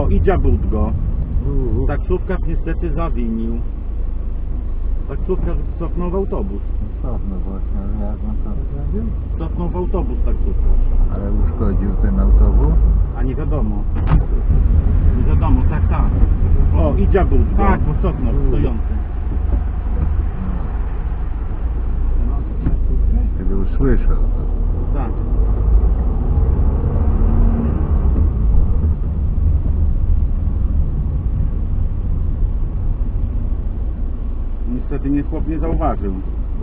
i dziabut go. Taksówkarz niestety zawinił. Taksówkarz cofnął w autobus. No właśnie, ale jak on to zrobił? Cofnął w autobus taksówkarz. Ale uszkodził ten autobus? A nie wiadomo. Nie wiadomo, tak. O, i dziabut go. Tak, bo cofnął, stojący. Kiedy usłyszał to. Tak. Niestety chłop nie zauważył.